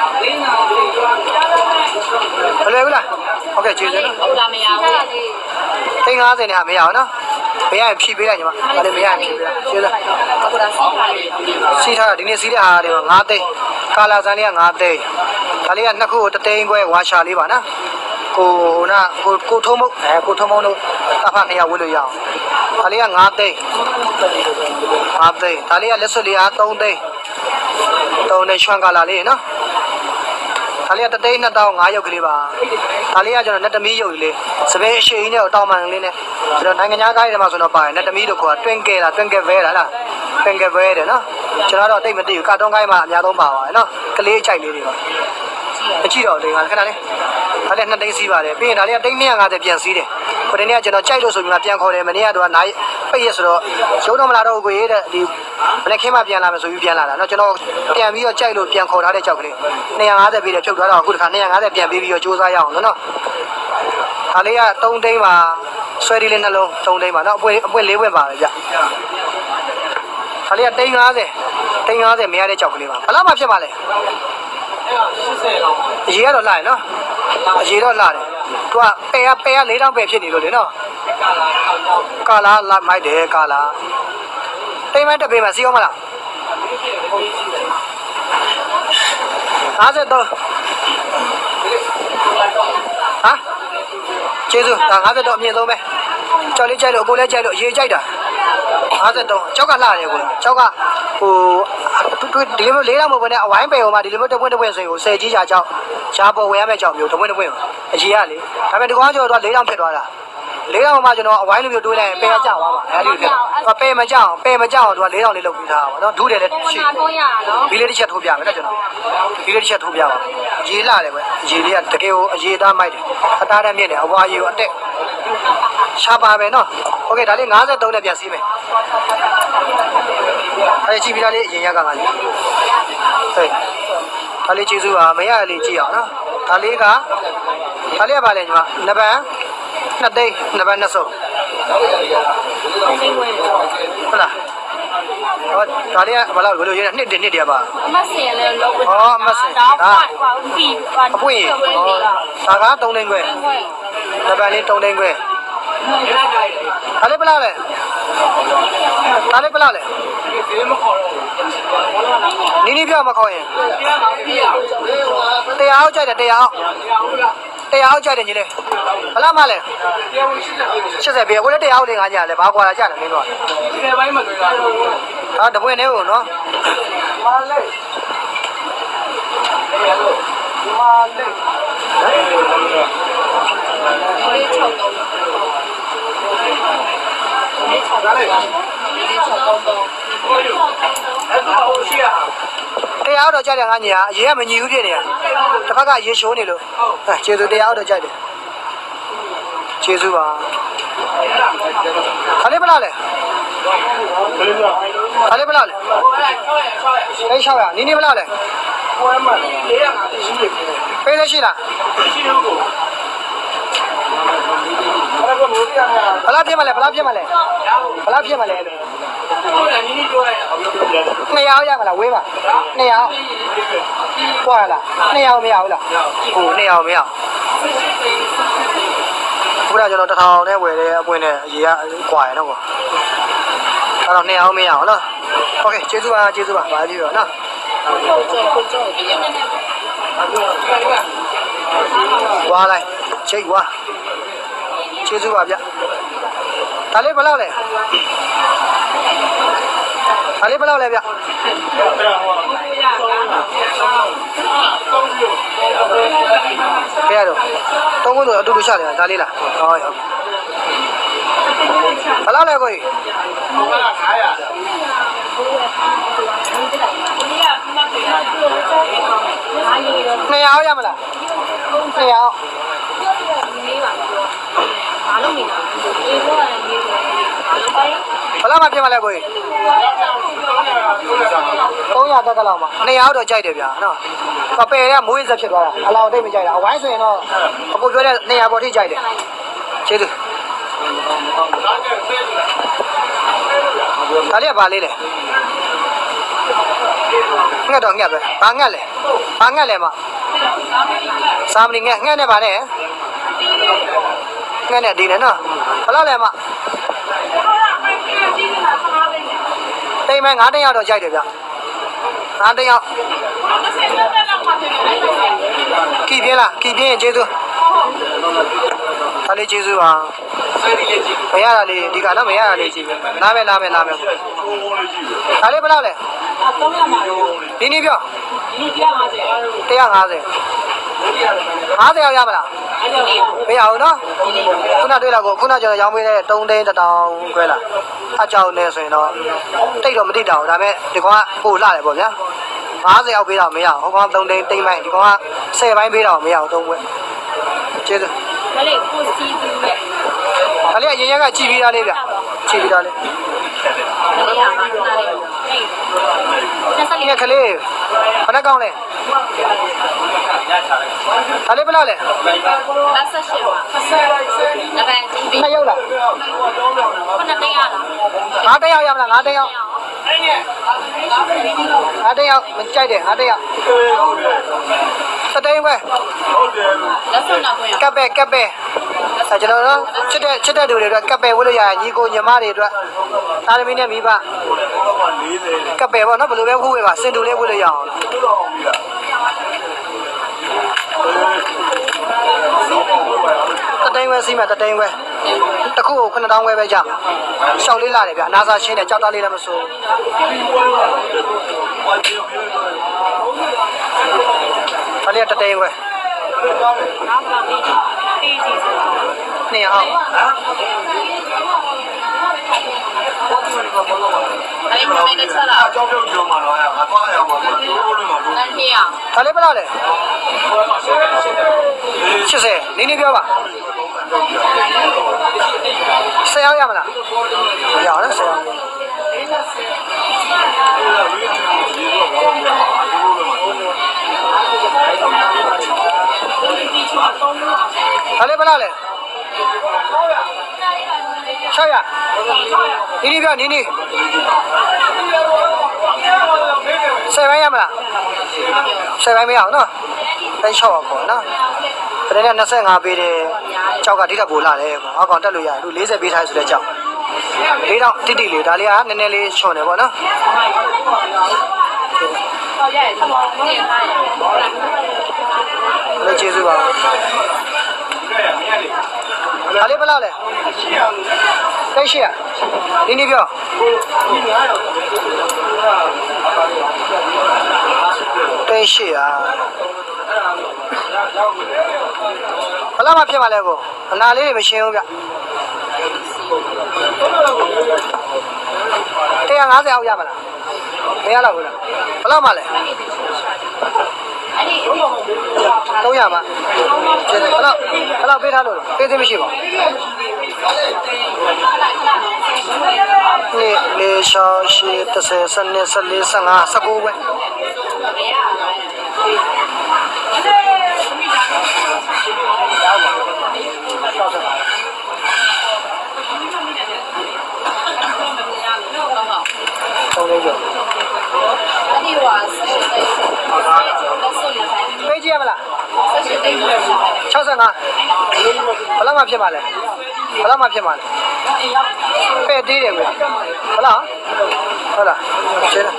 ဘယ်လိုလဲဟုတ်ကဲ့ကျေးဇူးနော်ဟုတ်လားမရဘူးတိမ်50နဲ့မရဘူးနော်မရရင်ဖြီးပေးလိုက်ညီမဒါလည်းမရရင်ဖြီးပေးလိုက်ကျေးဇူးအခုဒါစီးထားတယ်စီးထားတာဒီနေ့စီးတဲ့ဟာတွေမှာ9သိန်းကာလာဇန်လေးက9သိန်းဒါလေးကနှစ်ခုကို3သိန်းခွဲဝါရှာလေးပါနော်ကိုထုံးမုတ်ကိုထုံးမုံတို့အဖ2ယောက်ဝယ်လို့ရအောင်ဒါလေးက9သိန်း5သိန်းဒါလေးကလက်စွပ်လေးက3သိန်း3သိန်းရွှန်ကာလာလေးနော်ဒါလေးက3သိန်း2500ရုပ်ကလေးပါဒါလေးကကျွန်တော်net သမီးရုပ်လေးစပင်းအရှိန်နဲ့တောင်မှန်လေးနဲ့ကျွန်တော်နိုင်ငံသားကားတွေမှာဆိုတော့ပါတယ်net သမီးတို့ခေါ် twinkle လား twinkle veil လား twinkle veil တယ်နော်ကျွန်တော်တော့တိတ်မသိဘူးကာတွန်းကိုင်းမှာအများဆုံးပါပါတယ်နော်ကလေးအချိုက်လေးတွေပါအကြည့်တော့တင်ခါခဏလေးဒါလည်း2သိန်းစီးပါတယ်ပြီးရင်ဒါလေးက350ပြန်စီးတယ်ခုတည်းကကျွန်တော်ကြိုက်လို့ဆိုပြီးမှပြန်ခေါ်တယ်မနေ့ကတော့နိုင်ပိတ်ရဆိုတော့ရုံးတော့မလာတော့ဘူးကိုရေးတဲ့ဒီဘလက်ခင်းမှပြန်လာမယ်ဆိုပြီးပြန်လာတာနော်ကျွန်တော်ပြန်ပြီးတော့ကြိုက်လို့ပြန်ခေါ်ထားတဲ့ကြောက်ကလေး250ပေးတယ်ဖြုတ်သွားတော့အခုတစ်ခါ250ပြန်ပေးပြီးတော့စူးစမ်းရအောင်နော်ဒါလေးက3သိန်းပါဆွဲဒီလေးနှလုံး3သိန်းပါနော်အပွင့်4ပွင့်ပါပဲဗျဒါလေးက350မရတဲ့ကြောက်ကလေးပါဘယ်လောက်မှဖြစ်ပါလဲအရေးကတော့လာရနော်အရေးတော့လာတယ်သူကပဲ4000ပဲဖြစ်နေလို့လေနော်ကာလာလာမိုက်တယ်ကာလာတိမ်မတက်ပေးမှာစီအောင်မလား53ဟာကျေးဇူးဒါ53အမြင့်ဆုံးပဲကြောက်လေးကြိုက်လို့အကိုလည်းကြိုက်လို့အရေးကြိုက်တာ53ကြောက်ကလာတယ်ကိုကြောက်ကဟိုဒီလိုမျိုး4000မဟုတ်ဘဲနဲ့အဝိုင်းပယ်ဟိုမှာဒီလိုမျိုးတပွင့်ဆိုရင်ကို10ကြီးကြာကြောက်ရှားပေါ်ဝယ်ရမယ့်ကြောက်မျိုးတပွင့်အရေးရလေဒါပေမဲ့ဒီကောင်ကျော်တော့4000ဖြစ်သွားတာ4000မှာကျွန်တော်အဝိုင်းလိုမျိုးတွေးလိုက်ရင်ပယ်ကြသွားပါအဲ့ဒီလိုပယ်မကြောက်သူက4000လေးလုပ်ပြီးထားတာပေါ့နော်ဒုတယ်လည်းရှိဒီလေးတစ်ချက်ထိုးပြမယ်နော်ကျွန်တော်ဒီလေးတစ်ချက်ထိုးပြပါရေးလာတယ်ပဲရေးလေးကတကယ်ကိုအရေးသားမိုက်တယ်အသားနဲ့မြင့်တယ်အဝါရေးကိုအတက်ရှားပါပဲနော်โอเคဒါလေး53နဲ့ပြန်စီးမယ်အဲ့ကြည့်ပြီးသားလေးအရင်ရကငါကြီးဟဲ့ဒါလေးကျေးဇူးပါမရလေးကြည့်အောင်နော်ဒါလေးကပါလဲညီမနဘန်2သိန်းနဘန်2စုံဟုတ်လားဟောဒါလေးကဘာလို့ဘယ်လိုရေးလဲနှစ်တည်းပါအမဆင်လည်းလောက်ဟောအမဆင်ဒါပြီးအပွင့်ဟောဒါက3သိန်းခွဲနဘန်လေး3သိန်းခွဲဒါလေးဘယ်လောက်လဲနီးပြမခေါ်ရင်တရားအောင်ကြိုက်တယ်တရားအောင်ကြိုက်တယ်ညီလေးဘယ်လောက်မှလဲ80ပြကိုလည်းတရားအောင်လေးငါညာလဲဘာကွာလာကြတယ်မင်းတို့ဒီပိုင်းမတွေ့တာဟာတပွင့်နေဦးနော်တရားတော့ကြိုက်တယ်ငါညီကအရေးကမညီဘူးဖြစ်နေတာတစ်ဖက်ကရေရှိုးနေလို့ကျေးဇူးတရားတော့ကြိုက်တယ်ကျေးဇူးပါခလေးဘလားလဲ600နီးဘလားလဲပေးရရှိလားဘလားဖြစ်မလဲ200ရမလားဝေးပါ200ကွာလား200မရဘူးလားဟို200မရခုနကကျွန်တော်1000နဲ့ဝယ်တဲ့အပွင့်နဲ့အရေးကကွာရတော့ကွာအဲ့တော့200မရအောင်နော်โอเคကျေးဇူးပါပါကြည့်ရောနော်ဝါလိုက်ချိတ်ဝါကျေးဇူးပါဗျဒါလေးဘယ်လောက်လဲဗျဖရတော့တုံးခုဆိုအတူတူချတယ်ဒါလေးလားဟုတ်ဘယ်လောက်လဲကိုကြီး200ရမလား200 ဘာလို့နေလဲအေးတော့ရေးတယ်ဘယ်လောက်မှပြင်မလဲကိုကြီး300တက်ကလောက်မှာ200တော့ကြိုက်တယ်ဗျာနော်ပယ်ရမိုးရစက်ဖြစ်သွားတာအလောင်းတိတ်မကြိုက်တာအဝိုင်းဆိုရင်တော့အခုပြောတဲ့200ပေါ်ထိကြိုက်တယ်ကျေးဇူးဒါလေးကဘာလေးလဲငှက်တော့ငှက်ပဲဘာငှက်လဲဘာငှက်လဲမစာမလီငှက်နဲ့ပါနဲ့ငှက်နဲ့ဒီနဲ့နော်ဘယ်လောက်လဲမတိမ်မဲ9တင်းရောက်တော့ကြိုက်တယ်ဗျ9တင်းရောက်ကြည်ပြင်းလားကြည်ပြင်းရင်ကျေးဇူးဒါလေးကျေးဇူးပါမရတာလေးဒီကတော့မရတာလေးကြည့်လာမယ်ဒါလေးဘယ်လောက်လဲဒီနေ့ပြော150 50ရောက်ရမလားမရဘူးနော်ခုနတွေ့လာကိုခုနကျွန်တော်ရောင်းပေးတဲ့3သိန်း1000ခွဲလာအကြောင်းနဲ့ဆိုရင်တော့တိတ်တော့မတိတ်တော့ဒါပေမဲ့ဒီကောင်ကပို့လာတယ်ပေါ့ဗျာ50ရောက်ပေးတော့မရဘူးဟိုကောင်3သိန်းတိတ်မိုက်ဒီကောင်က10ပိုင်းပေးတော့မရဘူး3ခွဲကျေးဇူးဒါလေးကိုစီးပြီးပဲဒါလေးအရင်ရကကြည်ပြီးသားလေးဗျကြည်ပြီးသားလေးဒါလေးရပါဒါလေးငါကလေးဘယ်နှကောင်းလဲဒါလေးဘယ်လောက်လဲလက်ဆက်ရှင်ပါဒါပဲ 2ရောက်လားခုနတင်းရလား 9တင်းရောက်ရမလား9တင်းရောက်9တင်းရောက်မကြိုက်တယ်9တင်းရောက်စတိန်ပဲလက်ဆက်နောက်ဝင်ကပ်ပဲကျွန်တော်တို့ချစ်တဲ့လူတွေအတွက်ကပ်ပဲဝတ်လို့ရညီကိုညီမတွေအတွက်သားသမီးနဲ့မိဘကပ်ပဲပေါ့နော်ဘယ်လိုပဲဝတ်ဝေးပါစင်တူလေးဝတ်လို့ရအောင်တတိန်ဝဲစီးမှာတတိန်ဝဲတစ်ခုကို9000ဝဲပဲကြမှာရှောက်လေးလာတယ်ဗျအနာစာရှင်းတယ်ကြောက်သားလေးလည်းမစိုးဘာလဲတတိန်ဝဲနေအောင်အဲ့ဒီမင်းနဲ့ချက်လာအကြောင်းပြောကြမှာတော့ငါသွားရအောင်ပါလို့ပြောလို့မှာလို့တန်ကြီးအောင်ဒါလေးဘယ်လောက်လဲ80နင်းနေပြောပါ10ရောက်ရမလားရအောင်10ရောက်ဒါလေးဘယ်လောက်လဲ600နင်းပြောနင်း10ပိုင်းရမလား10ပိုင်းမရအောင်နော်တိုင်း6အောင်ပေါ့နော်တနေ့25ပေးတယ်ကြောက်ကတိတက်ပို့လာတယ်ပေါ့အောက်ကောင်တက်လို့ရတယ်သူ40ပေးထားဆိုတဲ့ကြောက်၄တော့တိတိလေးဒါလေးကနည်းနည်းလေးချွန်တယ်ပေါ့နော်ဟုတ်ရဲ့ဒီမှာနေထားရလို့ကျေးဇူးပါဒါလေးဘယ်လောက်လဲတိတ်ရှိရဒီနေ့ပြောတိတ်ရှိရဘယ်လောက်မှဖြစ်မှာလဲကိုအနာလေးတွေမရှင်းဘူးဗျ150အောက်ရမလားမရတော့ဘူးလားဘယ်လောက်မှလဲ300ပါကျေးဇူးဘယ်လောက်ပေးထားလို့ပေးသေးမရှိပါဘူးလေရှောင်းရှိ30 40 45 19ပဲဒီဝါဆက်ရှိတဲ့လက်စွပ်လေးဆိုင်ပေးကြည့်ရမလားဆက်ရှိတဲ့ 65ဘယ်လောက်မှဖြစ်မှာလဲဘယ်လောက်မှဖြစ်မှာလဲပဲ့သေးတယ်ကွာဟုတ်လားဟုတ်လားရှင်းလား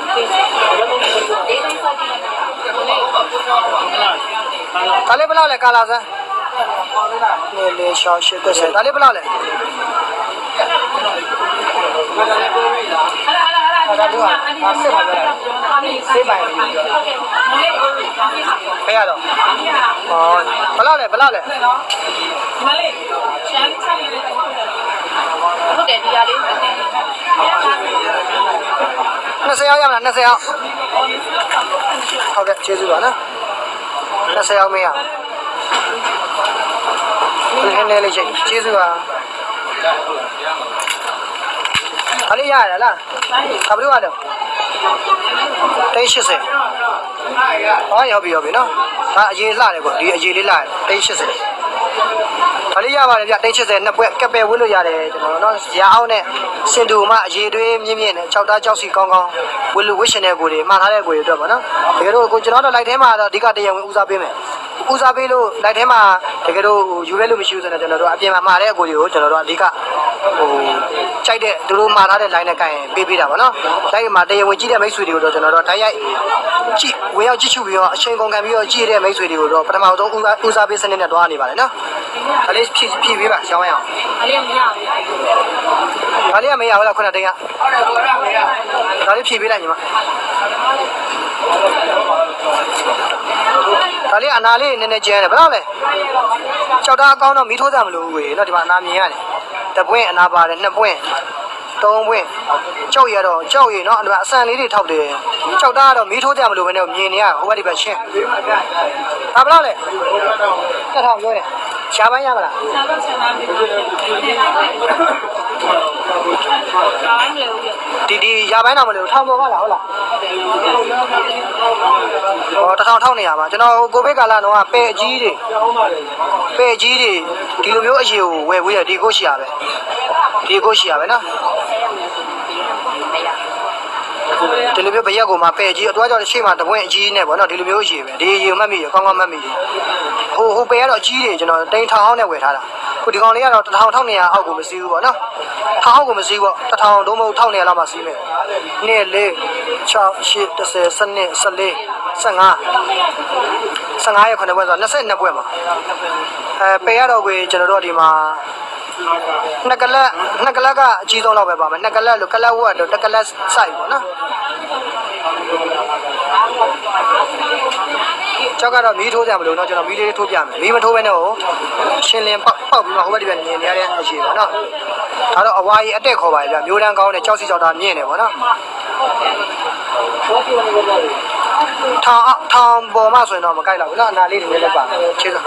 ဒါလေးဘယ်လောက်လဲကာလာစမ်းလေရှောင်းရှိတဲ့ဒါလေးဘယ်လောက်လဲဒါတို့ကဆက်ပါကြတယ်စေးပိုင်ဖေးရတော့ဟောဘယ်လောက်လဲမလေးရှမ်းချလေးဟုတ်တယ်ဒီရလေး 20ရောက်ရမလား20ရောက်ဟုတ်ကဲ့ကျေးဇူးပါနော်20ရောက်မရဘူးနည်းနည်းလေးကျေးဇူးပါခလေးရရလားခဘလို့ရတယ်380ဟောရောက်ပြီနော်ဒါအရေးလှတယ်ကွာဒီအရေးလေးလှတယ်380 ဒါလေးရပါတယ်ဗျ380နှစ်ပွဲကပ်ပဲဝှေ့လို့ရတယ်ကျွန်တော်နော်ရာအောင်နဲ့စင်တူမအရေးတွေးမြင့်မြင့်နဲ့6သားကြောက်စီကောင်းကောင်းဝှေ့လို့ဝှေ့ရှင်တဲ့ကိုတွေမှားထားတဲ့ကိုတွေအတွက်ပါနော်တကယ်လို့ကိုကျွန်တော်တို့လိုက်ထဲမှာတော့အဓိကတရားဝင်ဦးစားပေးမယ်ဦးစားပေးလို့လိုက်ထဲမှာတကယ်လို့ယူရဲလို့မရှိဘူးဆိုတော့ကျွန်တော်တို့အပြင်မှာမှာတဲ့အကိုတွေကိုကျွန်တော်တို့အဓိကကြိုက်တဲ့သူတို့မှာထားတဲ့ line နဲ့ကိုင်ပေးတာပါနော်လိုက်မှာတရားဝင်ကြည့်တဲ့မိတ်ဆွေတွေကိုတော့ကျွန်တော်တို့တိုက်ရိုက်ကြည့်ဝင်ရောက်ကြည့်ရှုပြီးတော့အချိန်ကုန်ခံပြီးတော့ကြည့်တဲ့မိတ်ဆွေတွေကိုတော့ပထမဆုံးဦးစားပေးစနစ်နဲ့တွားနေပါတယ်နော်ဒါလေးဖြည့်ပေးပါရှောင်းရအောင်ဒါလေးမရဘူးဒါလေးကမရဘူးလားခုနတိန်ကဒါလေးဖြည့်ပေးလိုက်ညီမဒါလေးအနာလေးနည်းနည်းကျန်းတယ်ဘယ်တော့လဲ6သားအကောင်းတော့မီးထိုးကြမလို့ဘူးနော်ဒီမှာအနာမြင်ရတယ်တပွင့်အနာပါတယ်2ပွင့်3ပွင့်ကြောက်ရတော့ကြောက်ရနော်အဆန်လေးတွေထောက်တယ်6သားကတော့မီးထိုးကြမလို့ပဲနဲ့မြင်နေရဟိုဘက်ဒီဘက်ရှင်းဒါဘယ်တော့လဲတက်ထောင်ပြောတယ်ရှားပိုင်းရမလားရှားတော့ချက်သားပြီးတော့ရှားပိုင်းမလဲဘူးဒီရာပိုင်းတော့မလဲထောင်ပေါ်ပါလားဟုတ်လားဟော1000ထောက်နေရပါကျွန်တော်ကိုဗစ်ကာလတော့ပဲအကြီးတွေဒီလိုမျိုးအရေးကိုဝယ်ဝေးရဒီကိုရှိရပဲဒီကိုရှိရပဲနော်ဒီလိုမျိုးဘရက်ကိုမှပဲကြီးအတွားကြောင့်ရှေ့မှာတပွင့်အကြီးနဲ့ပေါ့နော်ဒီလိုမျိုးရေပဲဒီရေမှတ်မိရကောင်းကောင်းမှတ်မိရဟိုပဲကတော့အကြီးတွေကျွန်တော်တိန်ထောင်အောင်နဲ့ဝယ်ထားတာခုဒီကောင်လေးကတော့1000 1200အောက်ကိုမစီးဘူးပေါ့နော်1000အောက်ကိုမစီးဘူးပေါ့1000 don't မဟုတ်1200လောက်မှစီးမယ်2 4 6 8 10 12 14 15ရ9ပွဲဆို22ပွဲမှာပဲရတော့ကိုကျွန်တော်တို့ဒီမှာနှစ်ကလပ်ကအကြီးဆုံးလောက်ပဲပါမယ်နှစ်ကလပ်လို့ကလပ်ဝတ်တော့တကလပ်စိုက်ပေါ့နော်ကျောက်ကတော့မီးထိုးကြမလို့เนาะကျွန်တော်မီးလေးထိုးပြမယ်မီးမထိုးဘဲနဲ့ဟိုရှင်းလင်းပေါက်ပြီးမှဟိုဘက်ဒီဘက်မြင်နေရတဲ့အရှိပေါ့နော်ဒါတော့အဝါကြီးအတက်ခေါ်ပါဗျာမျိုးတန်းကောင်းတဲ့ကြောက်စီကြောက်တာမြင်နေပေါ့နော်ထောင်ပေါ်မှဆိုရင်တော့မကြိုက်တော့ဘူးเนาะအနာလေးတွေလည်းပါချေးစို့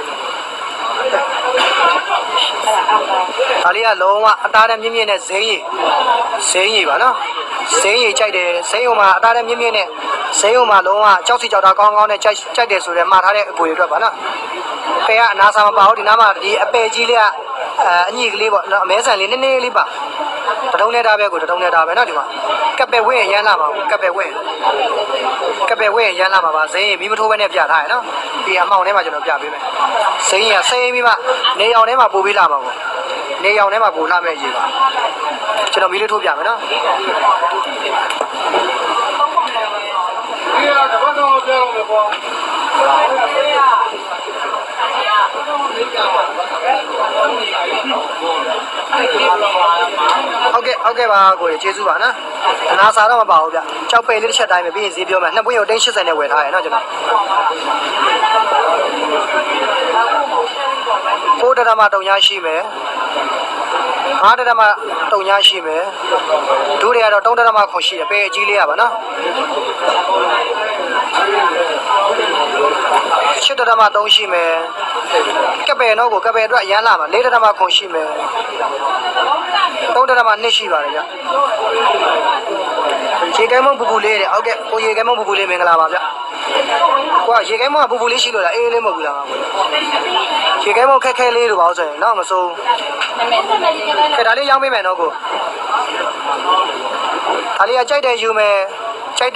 ဒါလေးကလုံးဝအသားနဲ့မြင့်မြင့်နဲ့ဇိမ်းရည်ပါနော်ဇိမ်းရည်ကြိုက်တယ်ဇိမ်းုံမှာအသားနဲ့မြင့်မြင့်နဲ့ဇိမ်းုံမှာလုံးဝကြောက်စီကြောက်တာကောင်းကောင်းနဲ့ကြိုက်တယ်ဆိုတော့မှားထားတဲ့အကိုတွေအတွက်ပါနော်ပေကအနာစာမပါဘူးဒီနားမှာဒီအပယ်ကြီးလေးကအညိကလေးပေါ့နော်အမဲဆန်လေးနည်းနည်းလေးပါတထုံးနေတာပဲကိုတထုံးနေတာပဲနော်ဒီမှာကပ်ပဲဝင်းရမ်းလာပါဘူးကပ်ပဲဝင်းရမ်းလာပါပါဇိမ်းရည်မီးမထိုးဘဲနဲ့ပြထားရနော်ဒီအမောင်ထဲမှာကျွန်တော်ပြပေးမယ်ဇိမ်းရည်စိမ်းပြီးမှနေအောင်ထဲမှာပို့ပေးလာမှာပေါ့နေအောင်ထဲမှာပို့လာမဲ့ရေပါကျွန်တော်မီးလေးထိုးပြမယ်နော်ဒီကတော့ပြောရမယ်ပေါ့ဟုတ်ကဲ့ပါကိုကျေးဇူးပါနော်အနာစာတော့မပါဘူးဗျကြောက်ပဲလေးတစ်ချက်တိုင်းပဲပြီးရင်ဈေးပြောမယ်နှစ်ပွင့်ကို380နဲ့ဝယ်ထားရနော်ကျွန်တော်4 ဒရမတုံညာရှိမယ်5 ဒရမတုံညာရှိမယ်ဒုတွေကတော့3 ဒရမခွန်ရှိတယ်ပဲအကြီးလေးရပါနော်8 ဒရမ3ရှိမယ်ကပ်ပဲတော့ကိုကပ်ပဲအတွက်ရမ်းလာမှာ4 ဒရမခွန်ရှိမယ်3 ဒရမ2ရှိပါတယ်ဗျရေကဲမုံပူပူလေးတဲ့ဟုတ်ကဲ့ကိုရေကဲမုံပူပူလေးမင်္ဂလာပါဗျကိုကရေကဲမုံကပူပူလေးရှိလို့လားအေးလေးမဟုတ်ဘူးလားကိုရေကဲမုံခက်ခဲလေးလို့ပါဆိုရင်တော့မစိုးခဲဒါလေးရောင်းပေးမယ်နော်ကိုဒါလေးကကြိုက်တယ်ယူမယ်80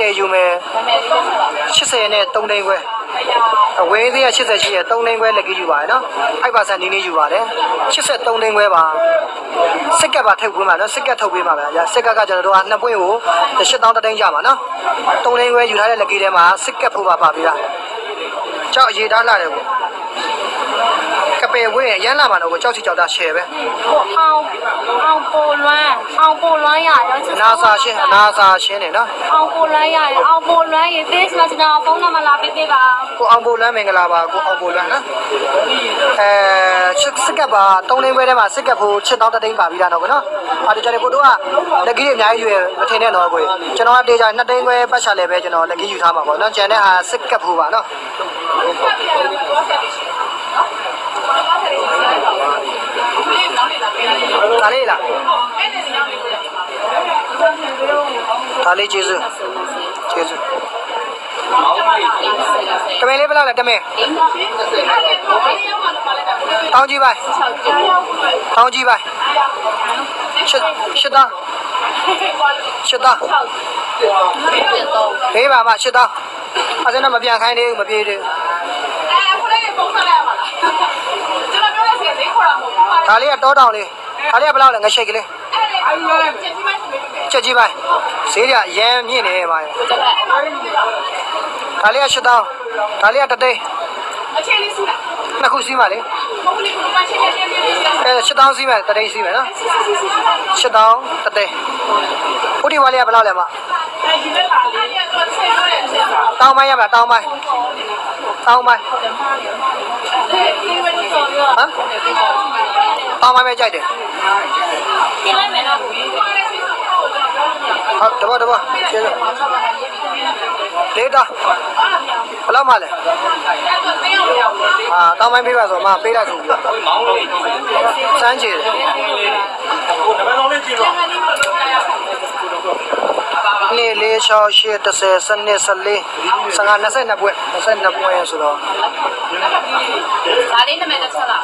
နဲ့3သိန်းခွဲအဝေးသေးက80ရှိရ3သိန်းခွဲလက်ကြီးယူပါတယ်နော်5%နီးနီးယူပါတယ်83သိန်းခွဲပါစစ်ကပ်ပါထုတ်ပေးမှာနော်စစ်ကပ်ထုတ်ပေးမှာဗျာစစ်ကပ်ကကျွန်တော်တို့က2ပွင့်ကို8000သိန်းကြမှာနော်3သိန်းခွဲယူထားတဲ့လက်ကြီးထဲမှာစစ်ကပ်ဖို့ပါပြီလားကြောက်အရေးသားလာတယ်ကိုကပဲဝင်းရမ်းလာမှာတော့ကိုကြောက်စီကြောက်တာရှယ်ပဲအောင်ပိုလွမ်းရရောအနာစာရှင်းနေနော်အောင်ပိုလွမ်းရအောင်ပိုလွမ်းရေ face မှာကျွန်တော်ဖုန်းနံပါတ်လာပေးပါကိုအောင်ပိုလွမ်းမင်္ဂလာပါကိုအောင်ပိုလွမ်းနော်စစ်ကပ်ပါ3သိန်းခွဲထဲမှာစစ်ကပ်ဖို့8000သိန်းပါပြီလားနော်ကိုနော်ဒီကြတဲ့ကိုတို့ကလက်ကြီးအများကြီးရွယ်မထင်နဲ့တော့ကိုကျွန်တော်ကတေးကြ2သိန်းခွဲပတ်ချလည်းပဲကျွန်တော်လက်ကြီးယူထားမှာပေါ့နော်ကျန်တဲ့ဟာစစ်ကပ်ဖို့ပါနော်ဒါလေးလားဒါလေးကျေးဇူးတမင်လေးဘယ်လောက်လဲတမင်တောင်းကြည့်ပါတောင်းကြည့်ပါရှစ်သားပေးပါမရှစ်သားအဲ့ဒါနဲ့မပြန်ခိုင်းသေးဘူးမပြေးသေးဘူးဒါလေးကတောတောင်လေးဒါလေးကဘယ်လောက်လဲငါရှိတ်ကလေးချက်ကြီးပါဈေးရရမ်းမြင့်နေပါရဲ့ဒါလေးကရှစ်သားဒါလေးကတသိန်းနှစ်ခုစီးပါလေရှစ်တောင်းစီးမယ်တသိန်းစီးမယ်နော်ရှစ်တောင်းတသိန်းဥတီဝါလေးကဘယ်လောက်လဲမတောင်းပိုင်းရမလားတောင်းပိုင်းဟမ်တောင်းပိုင်းပဲကြိုက်တယ်ဟုတ်တဘောကျေးဇူးဒေတာဘယ်လောက်မှလဲတောင်းပိုင်းပေးပါဆိုမှပေးလိုက်ဆိုပြီးစမ်းကြည့်တယ်နေလေး6 8 10 12 14 15 22ပွဲ22ပွဲဆိုတော့ဒါလေးနာမည်တစ်ချက်လား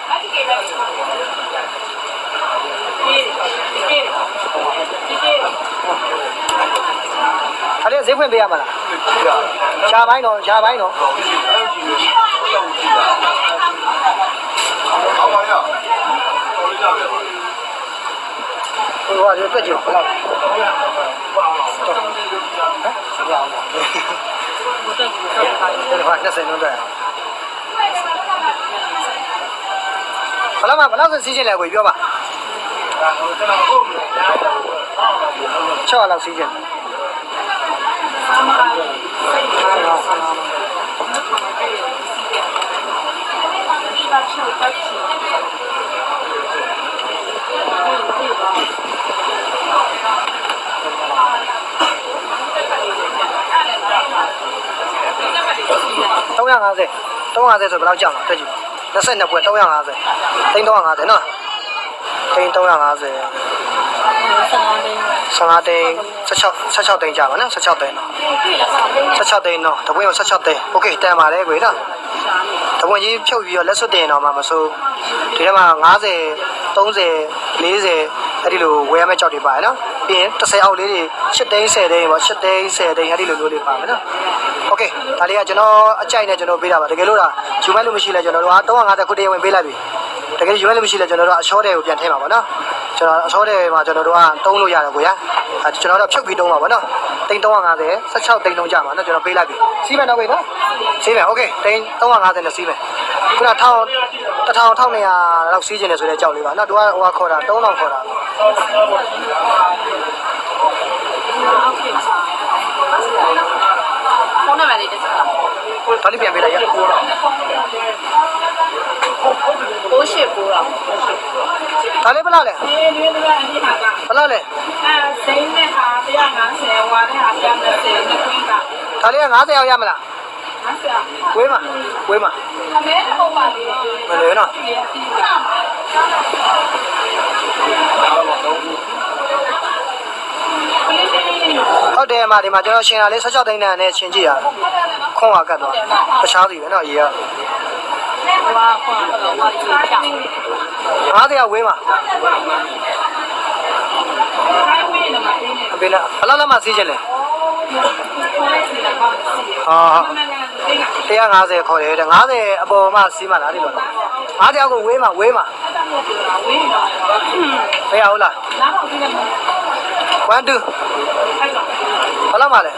အဲ့ဒါဈေးဖွင့်ပေးရမလားရှားပိုင်းတော့ဟောပါရဟိုဟာဒီတက်ကြည့်ဘယ်လောက်20လုံးတော့ဘယ်လောက်စီးချင်လဲကိုပြောပါ6လောက်စီးချင်350ဆိုဘယ်လောက်ကြောက်လဲတက်ကြည့်22ပွဲ350သိန်း350နော်သိန်း350 15သိန်း16သိန်းကြာပါနော်16သိန်းနော်တပွင့်ကို16သိန်းโอเคတန်ပါတယ်ကွေနော်တပွင့်ကြီးဖြုတ်ပြီးတော့လက်စွပ်တင်တော့မှမစိုးဒီထဲမှာ50 30 40အဲ့ဒီလိုဝယ်ရမယ့်ကြောက်တွေပါတယ်နော်ပြီးရင်30အောက်လေးတွေ7သိန်း10သိန်းပေါ့7သိန်း10သိန်းအဲ့ဒီလိုမျိုးတွေပါမယ်နော်โอเคဒါလေးကကျွန်တော်အကြိုက်နဲ့ကျွန်တော်ပေးတာပါတကယ်လို့ဒါယူမဲ့လို့မရှိလဲကျွန်တော်တို့က350ခုတည်းဝင်ပေးလိုက်ပြီတကယ်ယူမဲ့လို့မရှိလဲကျွန်တော်တို့ကအချောတဲ့ကိုပြန်ထည့်ပါပါနော်ကျွန်တော်အချောတဲ့မှာကျွန်တော်တို့ကတုံးလို့ရတယ်ကိုရကျွန်တော်တို့ဖြုတ်ပြီးတုံးပါပါနော်သိန်း350 16သိန်းလုံးကြမှာနော်ကျွန်တော်ပေးလိုက်ပြီစီးမယ်တော့ပဲနော်စီးမယ်โอเคသိန်း350နဲ့စီးမယ်ခုန1200လောက်စီးကျင်တယ်ဆိုတဲ့ကြောက်လေးပါနော်သူကဟိုကခေါ်တာ3000ခေါ်တာဖုန်းနံပါတ်လေးတစ်ချက်လားဒါလေးပြန်ပေးလိုက်ရ900 9890 ဒါလေးဘယ်လောက်လဲဘယ်လောက်လဲစိမ့်နဲ့ဟာ150ဝါနဲ့ဟာ130နဲ့ခွင်းကဒါလေးက90ရောက်ရမလားဝေးမှာအမဲဟုတ်ပါသေးတယ်မလဲနော်ဟုတ်တယ်မှာဒီမှာကျွန်တော်ရှင်လာလေး16သိန်းနဲ့ရှင်ကြည့်ရခွန်ဝါကတ်သွားတခြားစီပဲနော်ရေကဝါခွန်တော့ဝါရီချ 90ဝေးမှာဘယ်လောက်မှစီးချင်လဲ150ခေါ်တယ်တဲ့90အပေါ်မှစီးမှလားဒီလို90အောက်ကိုဝေးမှာဘယ်ဟုတ်လား1 2ဘယ်လောက်မှလဲ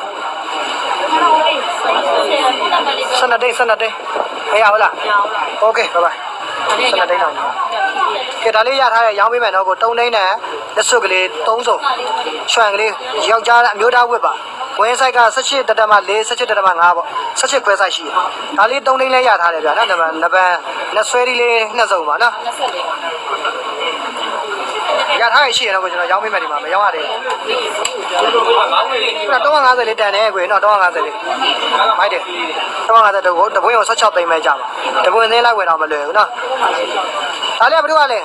12သိန်းဘယ်ဟုတ်လားโอเคဘိုင်ဘိုင်12သိန်းတော့ကဲဒါလေးရထားရရောင်းပေးမယ်နော်ကို3သိန်းနဲ့လက်စွပ်ကလေး3စုံရွှန်ကလေးယောက်ျားအမျိုးသားဝတ်ပါဝင်းဆိုင်က18.4 17.5ပေါ့18ခွဲဆိုင်ရှိတယ်ဒါလေး3သိန်းလဲရထားတယ်ဗျာနော်နံပါတ်လက်ဆွဲလေး2စုံပါနော်ရထားရရှိရတော့ကျွန်တော်ရောင်းပေးမယ်ဒီမှာမရောင်းရတယ်350လေးတန်တယ်ကွေနော်350လေးမိုက်တယ်350တပွင့်ကို16သိန်းပဲကြပါတပွင့်သေးလိုက်ဝယ်တော့မလွယ်ဘူးနော်ဒါလေးကဘယ်လိုလဲ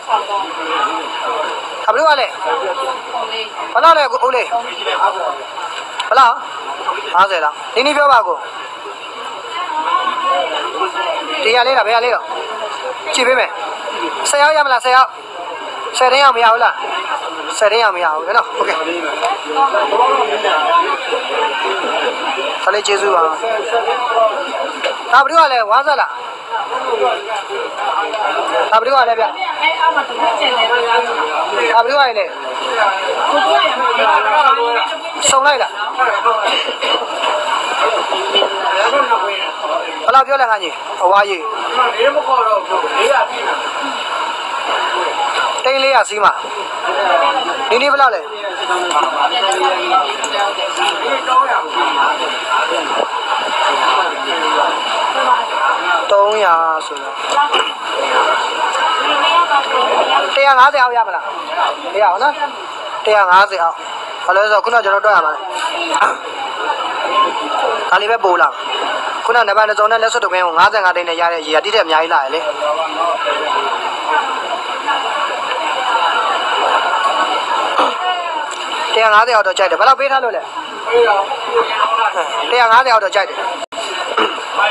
ဘယ်လိုလဲဘယ်လောက်လဲကိုဦးလေးဘယ်လောက်50လောက်နင်းပြောပါကိုဒီရလေးကဘယ်ရလေးရောကြည့်ပေးမယ်10ရောက်ရမလား10ရောက်10တင်းရောက်မရဘူးလား10တင်းရောက်မရဘူးနော်โอเคခလေးကျေးဇူးပါဒါဘယ်လိုလဲဝါးစလားဒါဘယ်လိုလဲဗျဒါဘယ်လိုလဲစုံလိုက်လားဘယ်လောက်ပြောလဲငါကြီးအဝါကြီးဒီမခေါ်တော့ဘူး400ပြီတိန်း400စီးမှာဒီနေ့ဘယ်လောက်လဲ300ဆိုတော့150အောက်ရမလားမရဘူးနော်150အောက်ဘာလို့လဲဆိုတော့ခုနကကျွန်တော်တွက်ရမှာခါလေးပဲပို့လာခုနကနံပါတ်2စုံနဲ့လက်စွပ်တုံးကို55တိန်းနဲ့ရတဲ့ရေကတိတက်အများကြီးလာရလေ150အောက်တော့ကြိုက်တယ်ဘယ်လောက်ပေးထားလို့လဲ150အောက်တော့ကြိုက်တယ်